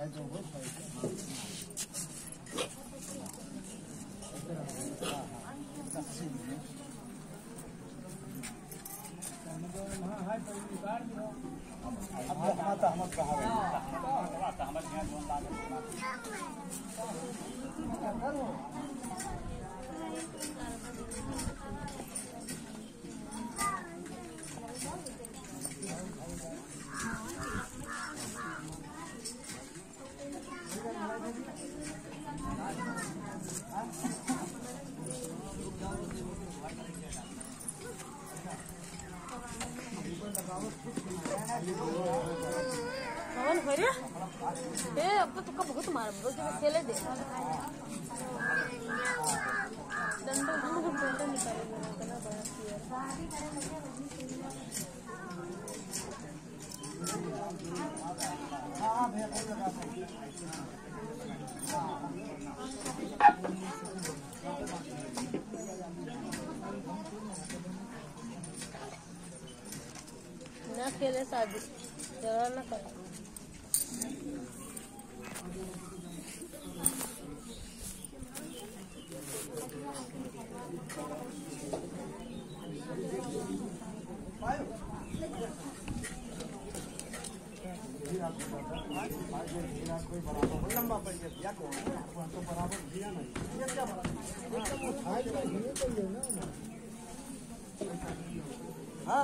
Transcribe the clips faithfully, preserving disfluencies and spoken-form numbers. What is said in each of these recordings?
कौन हो रे? ए अब तो तुका बहुत मार बो कि खेले दे डंडा डंडा डंडा निकालेगा इतना बड़ा किया हां भैया ना खेले शादी जरा ना कर लंबा पड़ गया तो बराबर दिया नहीं ये क्या हाँ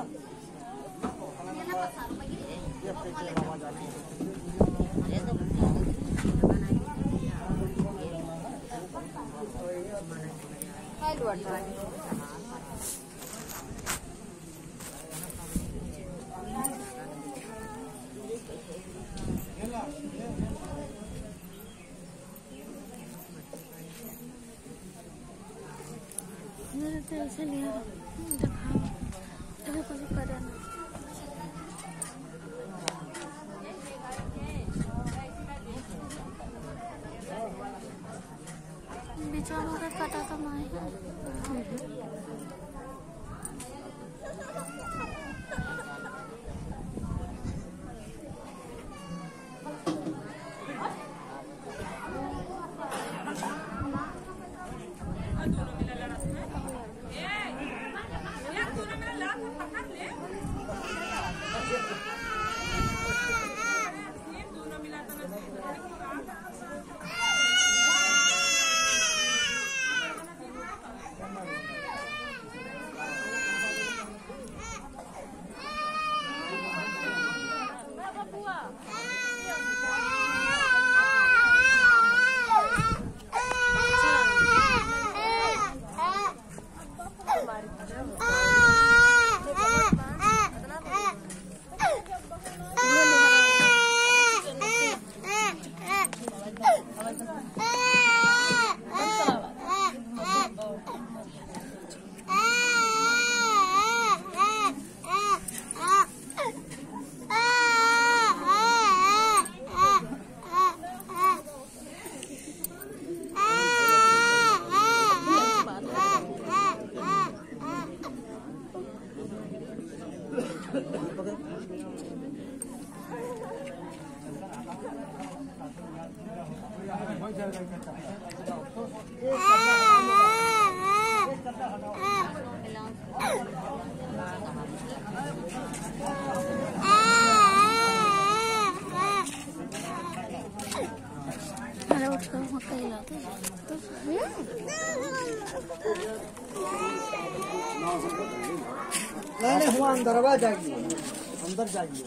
मेरे तो ऐसे लिया दिखाओ कुछ करे ना बेचारों का कटा कमाए नहीं नहीं हुआ अंदर आवाज जाएगी अंदर जाइए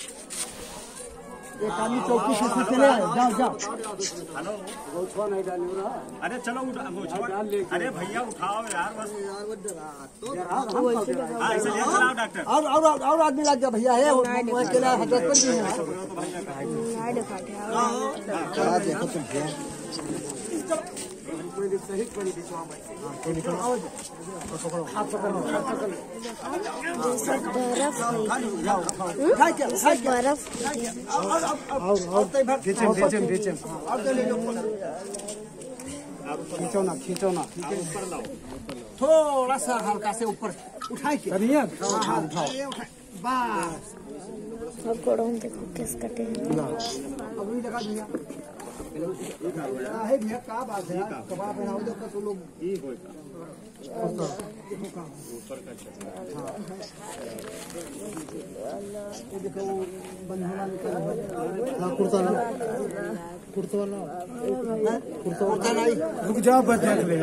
एक आदमी चौकी से चले आए जाओ जाओ हेलो गोछवा नहीं डाल रहा अरे चलो गोछवा अरे भैया उठाओ यार बस यार वो डरा तो हाँ इसे ले चलाओ डॉक्टर और और और आदमी लग गया भैया है वो अकेला हजरत पर भी है क्या देखो तुम कोई सही कोई दिखवा मत हां कोई निकल आओ पकड़ो हाथ पकड़ो हाथ पकड़ो जैसे बर्फ जाओ खाओ क्या खाओ बर्फ और और और तय भर खींचो खींचो खींचो और तो ले लो खींचो ना खींचो ना ऊपर लाओ थोड़ा सा हल्का से ऊपर उठाए के करिए हां हां उठाओ बस अब गोड़ों देखो किस कटे अभी जगह दिया है भैया का बात है कबाब बनाओ तो तो लोग ये होएगा ऊपर का हां ये देखो बंधना निकल हां कुर्ता ना कुर्ता वाला कुर्ता कुर्ता नहीं रुक जाओ बस देख ले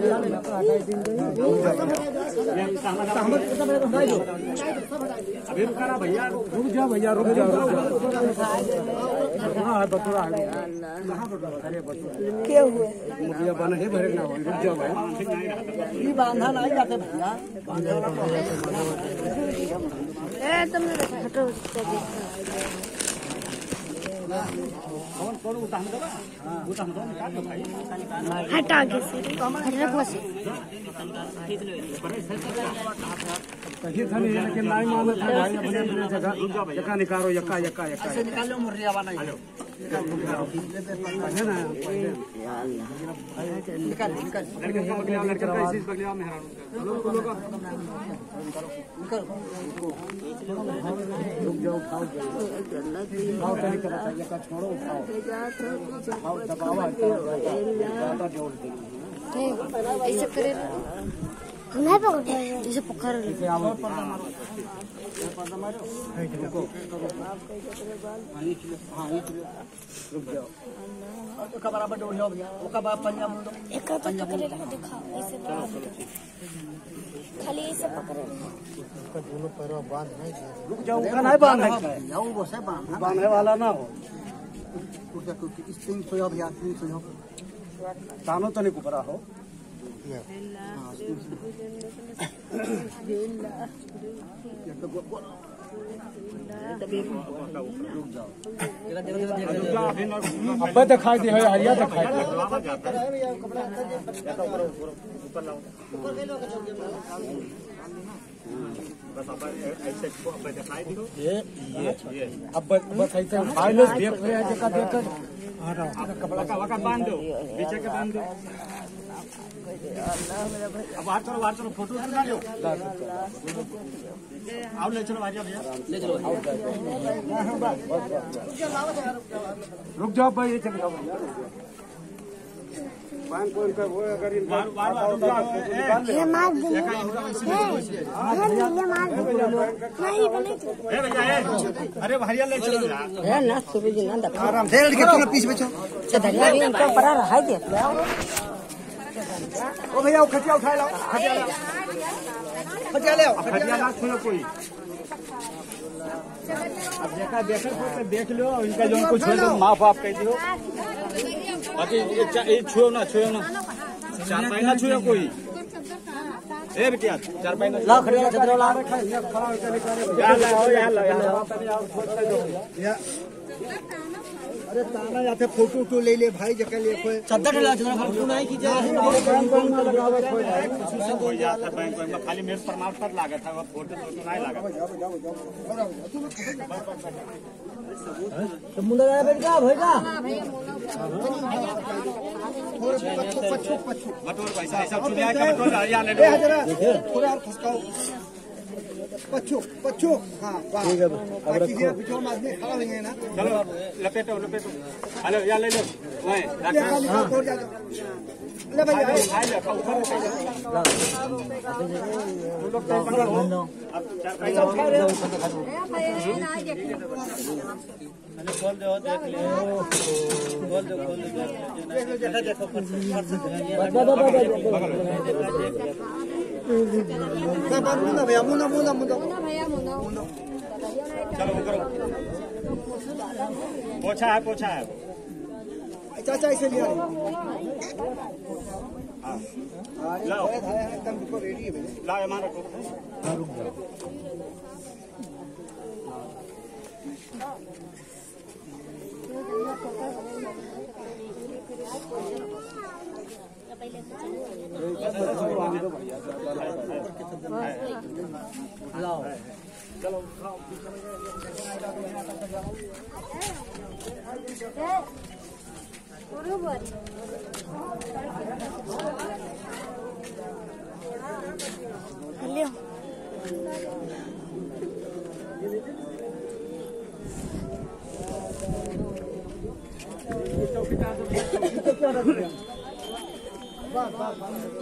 अभी रुका ना भैया रुक जाओ भैया रुक जाओ रुक जाओ हां बतुरा है अरे बतुरा क्या हुआ मुझे बना है भरे ना रुक जाओ भाई ये बांधा नहीं जाते भैया बांधे वाला ए तुमने हटो कौन कौन उतार दो हां उतार दो निकाल दो भाई हटा के से हटने को से कहीं था नहीं लेकिन नहीं मालूम था भाई अपने अपने जगह जगह निकालो यक्का यक्का यक्का ऐसे निकालो मुर्रिया वाला है ना निकाल निकाल लड़के का बगलिया लड़के का इसी बगलिया में हरान लोग लोग निकाल रुक जाओ खाओ खाओ तरीका बता यक्का छोड़ो खाओ खाओ दबावा ज्यादा जोर दे ऐसे करे नहीं पकड़ जैसे पकड़ ऐसे आओ पर्दा मारो पर्दा मारो रुको हां ये हां ये रुक जाओ और तो का बराबर डोल जाओ भैया वो का बाप पंजाब मुंडो एक का तो पकड़े रखो दिखाओ ऐसे खाली ऐसे पकड़े उसका दोनों पैरों बांध नहीं रुक जाओ का नहीं बांध है जाओ वो से बांध बांधने वाला ना हो उसका कुछ इस तीन सौ भैया तीन सौ तानो तो नहीं कुपरा हो अब दिखाई दे हरिया दिखाई दे बस अब ऐसे को अब दिखाई दो ये ये अब बस ऐसे फाइनल देख रहे हैं जगह देखकर कपड़ा का वका बांध दो पीछे के बांध दो अब बाहर चलो बाहर चलो फोटो उठा लो आओ ले चलो आजा भैया ले चलो रुक जाओ भाई ये चल जाओ बैंक को इनका वो अगर इन बार बार ये मार दे ये मार दे नहीं बने ए भैया ए अरे हरिया ले चलो यार है ना सुबह दिन ना आराम से लड़के थोड़ा पीछे बचो चदरिया भी इनको पड़ा रहा है दे ओ भैया वो खटिया उठा लाओ खटिया लाओ खटिया ले आओ हरिया ना छुओ कोई अब देखा देखा तो देख लो इनका जो कुछ छोड़ दो माफ आप कह दियो बाकी ये छुओ ना छुओ ना चार महीना छुओ कोई ए बेटिया चार महीना लाओ खटिया चदरा ला रखा है खड़ा होकर निकाले यार लाओ यार लाओ यार या अरे ताना जाते फोटो तो ले ले भाई जगह ले कोई चद्दर ला चद्दर फोटो नहीं की जा बैंक में लगावे कोई हो जाता बैंक में खाली मेरे प्रमाण पत्र लागा था वो फोटो तो नहीं लागा तो मुंडा गया बैठ जा भैया बटोर पैसा ऐसा चुनिया का बटोर हरिया ले लो थोड़ा और खसकाओ पच्चू पच्चू हाँ ठीक है अब रखो बिचो में आदमी खड़ा नहीं है ना चलो लपेटो लपेटो हेलो यार ले लो वहीं हाँ ले भैया भाई ऊपर लोग तो पकड़ो अब चार पैसा उठा रहे हो खोल दो देख ले खोल दो खोल दो देखो देखो मुंडा भैया मुंडा मुंडा मुंडा चलो वो करो पोछा है पोछा है चाचा इसे लिया लाओ एकदम रेडी है लाओ हमारा को रुक जाओ लाओ चलो बरोबर ले क्या रख रहे हैं बस बस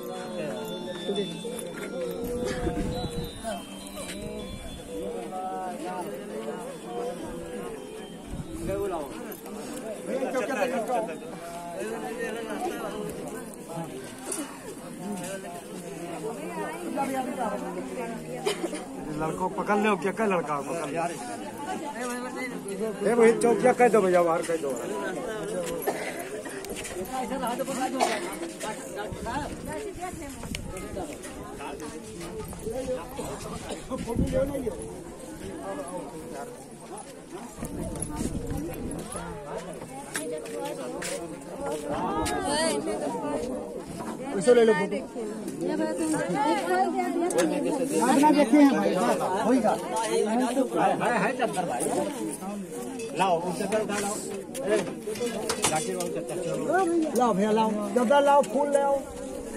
लड़को पकड़ लो क्या क्या लड़का पकड़ यार भाई चौकिया कह दो भैया बाहर कह दो इसको ले लो अपना देखे हैं भाई होगा है है चक्कर भाई लाओ चक्कर लाओ लाओ भैया लाओ जब्दा लाओ फूल ले आओ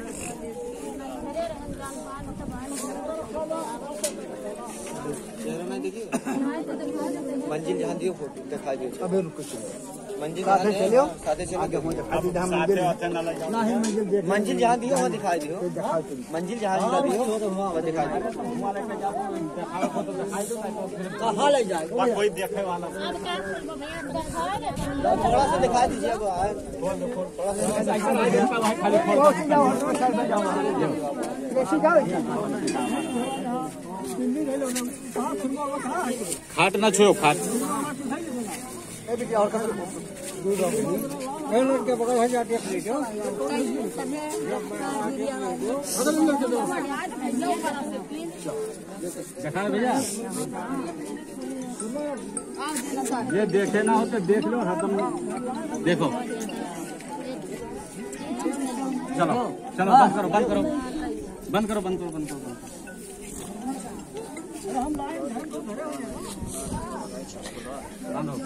मंजिल जहाँ दियो फोटो दिखा दियो अबे रुको मंजिल साथे चलियो साथे आगे चलो हो जा आगे हम मंजिल नहीं मंजिल देख मंजिल जहाँ दियो वहाँ दिखा दियो दिखाओ तुम मंजिल जहाँ दियो वहाँ दिखा दियो कहाँ ले जाएगा कोई देखे वाला थोड़ा सा दिखा दीजिए अब थोड़ा सा खाट ना छुओ खाट और के बगल है जाके प्लेट देखा भैया ये देखे ना हो तो देख लो हरदम देखो चलो चलो बंद करो बंद करो बंद करो बंद करो बंद करो बंद हो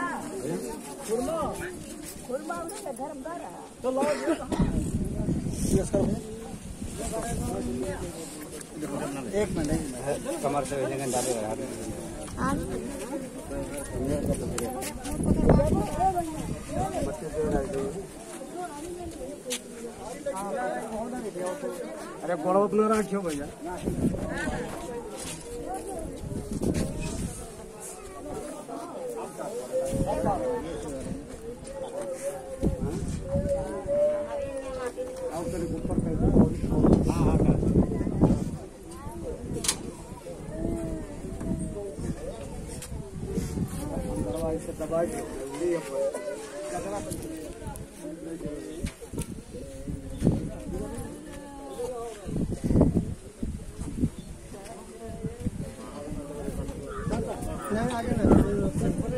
एक मिनट कमर से डाले अरे बड़ा उतना रखियो भैया दबाई